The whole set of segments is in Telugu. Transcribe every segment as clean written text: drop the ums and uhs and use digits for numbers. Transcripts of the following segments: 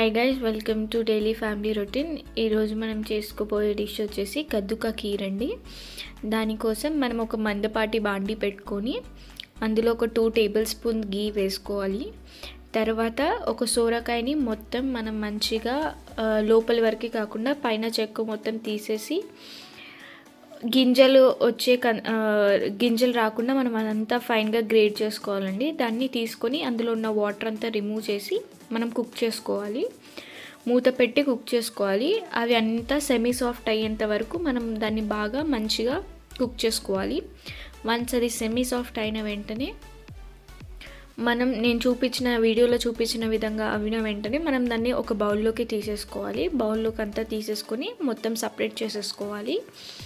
Hi guys, welcome to daily family routine. ఈరోజు మనం చేసుకోబోయే డిష్ వచ్చేసి కద్దుకా కీర్ అండి. దానికోసం మనం ఒక మందపాటి బాండి పెట్టుకొని అందులో ఒక 2 టేబుల్ స్పూన్ గీ వేసుకోవాలి. తర్వాత ఒక సోరకాయని మొత్తం మనం మంచిగా లోపల వరకు కాకుండా పైన చెక్కు మొత్తం తీసేసి గింజలు రాకుండా మనం అదంతా ఫైన్గా గ్రేట్ చేసుకోవాలండి. దాన్ని తీసుకొని అందులో ఉన్న వాటర్ అంతా రిమూవ్ చేసి మనం కుక్ చేసుకోవాలి. మూత పెట్టి కుక్ చేసుకోవాలి. అవి అంతా సెమీ సాఫ్ట్ అయ్యేంత వరకు మనం దాన్ని బాగా మంచిగా కుక్ చేసుకోవాలి. వన్స్ అది సెమీ సాఫ్ట్ అయిన వెంటనే నేను వీడియోలో చూపించిన విధంగా అయిన వెంటనే మనం దాన్ని ఒక బౌల్లోకి తీసేసుకోవాలి. బౌల్లోకి అంతా తీసేసుకొని మొత్తం సపరేట్ చేసేసుకోవాలి.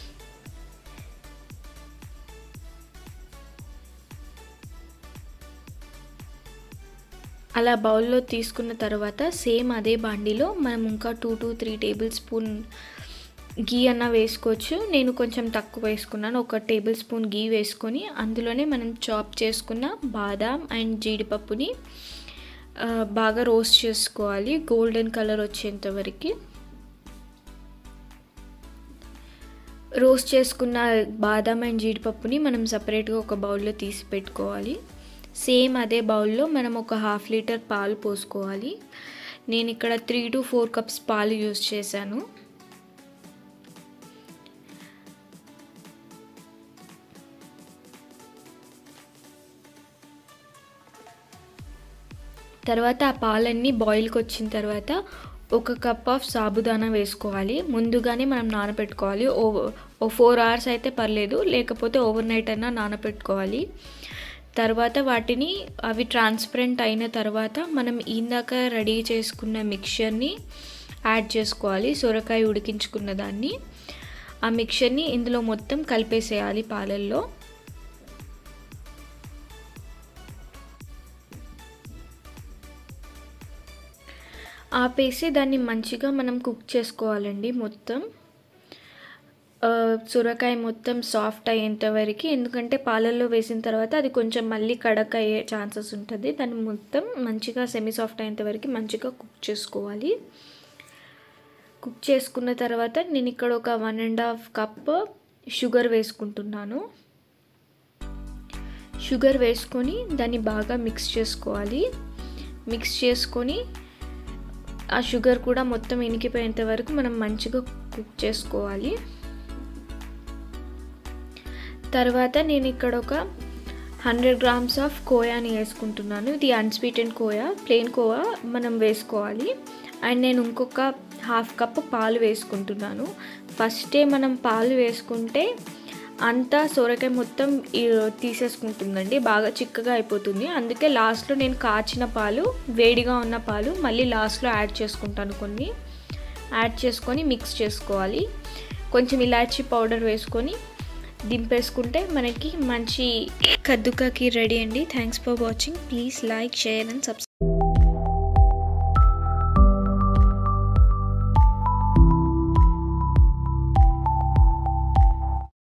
అలా బౌల్లో తీసుకున్న తర్వాత సేమ్ అదే బాండిలో మనం ఇంకా 2 to 3 టేబుల్ స్పూన్ గీ అన్న వేసుకోవచ్చు. నేను కొంచెం తక్కువ వేసుకున్నాను. 1 టేబుల్ స్పూన్ గీ వేసుకొని అందులోనే మనం చాప్ చేసుకున్న బాదాం అండ్ జీడిపప్పుని బాగా రోస్ట్ చేసుకోవాలి గోల్డెన్ కలర్ వచ్చేంత వరకు. రోస్ట్ చేసుకున్న బాదాం అండ్ జీడిపప్పుని మనం సపరేట్గా ఒక బౌల్లో తీసి పెట్టుకోవాలి. సేమ్ అదే బౌల్లో మనం ఒక 1/2 లీటర్ పాలు పోసుకోవాలి. నేను ఇక్కడ 3 to 4 కప్స్ పాలు యూజ్ చేశాను. తర్వాత ఆ పాలన్నీ బాయిల్కి వచ్చిన తర్వాత 1 కప్ ఆఫ్ సాబుదానా వేసుకోవాలి. ముందుగానే మనం నానబెట్టుకోవాలి. 4 hours అయితే పర్లేదు, లేకపోతే ఓవర్ నైట్ అయినా నానబెట్టుకోవాలి. తర్వాత అవి ట్రాన్స్పరెంట్ అయిన తర్వాత మనం ఇందాక రెడీ చేసుకున్న మిక్చర్ని యాడ్ చేసుకోవాలి. సొరకాయ ఉడికించుకున్న దాన్ని, ఆ మిక్చర్ని ఇందులో మొత్తం కలిపేసేయాలి పాలల్లో. ఆపేసి దాన్ని మంచిగా మనం కుక్ చేసుకోవాలండి. మొత్తం సొరకాయ మొత్తం సాఫ్ట్ అయ్యేంత వరకు, ఎందుకంటే పాలల్లో వేసిన తర్వాత అది కొంచెం మళ్ళీ కడక్ అయ్యే ఛాన్సెస్ ఉంటుంది. దాన్ని మొత్తం మంచిగా సెమీ సాఫ్ట్ అయ్యేంత వరకు మంచిగా కుక్ చేసుకోవాలి. కుక్ చేసుకున్న తర్వాత నేను ఇక్కడ ఒక 1.5 కప్ షుగర్ వేసుకుంటున్నాను. షుగర్ వేసుకొని దాన్ని బాగా మిక్స్ చేసుకోవాలి. మిక్స్ చేసుకొని ఆ షుగర్ కూడా మొత్తం ఇనికిపోయేంత వరకు మనం మంచిగా కుక్ చేసుకోవాలి. తర్వాత నేను ఇక్కడ ఒక 100 grams ఆఫ్ కోయాని వేసుకుంటున్నాను. ఇది అన్స్వీటెండ్ కోయా, ప్లెయిన్ కోవా మనం వేసుకోవాలి. అండ్ నేను ఇంకొక 1/2 కప్ పాలు వేసుకుంటున్నాను. ఫస్టే మనం పాలు వేసుకుంటే అంతా సొరకాయ మొత్తం తీసేసుకుంటుందండి, బాగా చిక్కగా అయిపోతుంది. అందుకే లాస్ట్లో నేను కాచిన పాలు, వేడిగా ఉన్న పాలు మళ్ళీ లాస్ట్లో యాడ్ చేసుకుంటాను. కొన్ని యాడ్ చేసుకొని మిక్స్ చేసుకోవాలి. కొంచెం ఇలాచీ పౌడర్ వేసుకొని దింపేసుకుంటే మనకి మంచి కద్దుకా కీర్ రెడీ అండి. Thanks for watching. Please like, share and subscribe.